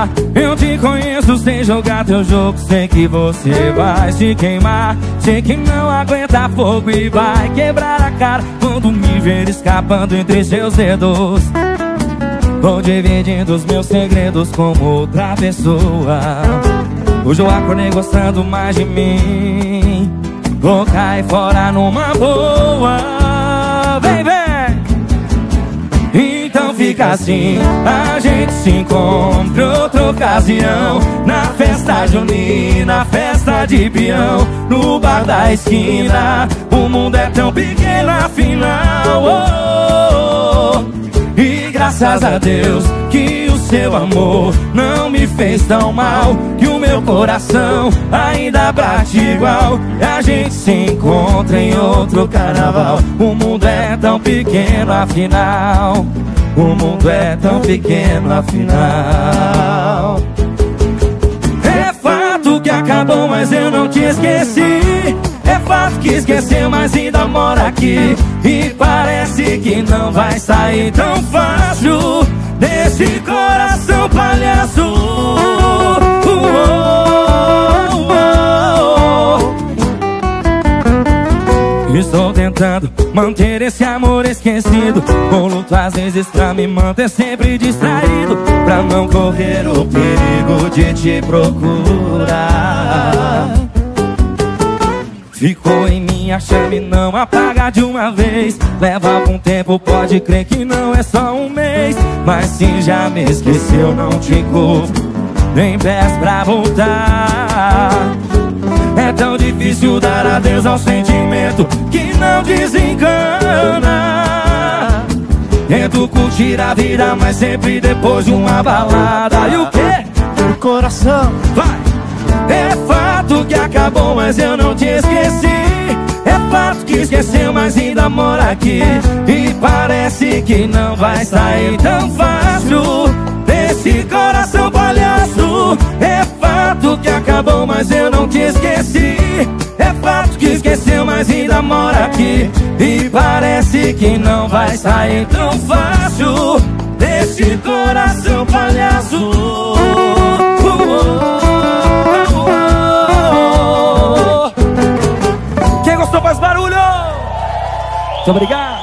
queimar. Eu te conheço sem jogar teu jogo. Sei que você vai se queimar. Sei que não aguenta fogo e vai quebrar a cara quando me ver escapando entre seus dedos. Vou dividindo os meus segredos com outra pessoa. Hoje eu acordei gostando mais de mim. Vou cair fora numa boa. Vem, vem! Então fica assim, a gente se encontra em outra ocasião. Na festa junina, festa de peão, no bar da esquina. O mundo é tão pequeno afinal, oh, oh. E graças a Deus que o seu amor não me fez tão mal, que o meu coração ainda bate igual. E a gente se encontra em outro carnaval. O mundo é tão pequeno afinal. O mundo é tão pequeno afinal. É fato que acabou, mas eu não te esqueci. É fato que esqueceu, mas ainda mora aqui. E parece que não vai sair tão fácil desse coração palhaço. Estou tentando manter esse amor esquecido. Vou lutar às vezes pra me manter sempre distraído, pra não correr o perigo de te procurar. Ficou em minha chama e não apaga de uma vez. Leva algum tempo, pode crer que não é só um mês. Mas se já me esqueceu, não te culpo, nem peço pra voltar. É tão difícil dar adeus ao sentimento que não desencana. Tento curtir a vida, mas sempre depois de uma balada. E o quê? O coração vai! É fato que acabou, mas eu não te esqueci. É fato que esqueceu, mas ainda mora aqui. E parece que não vai sair tão fácil desse coração palhaço. É fato que acabou, mas eu não te esqueci. É fato que esqueceu, mas ainda mora aqui. E parece que não vai sair tão fácil desse coração palhaço. Quem gostou faz barulho! Muito obrigado!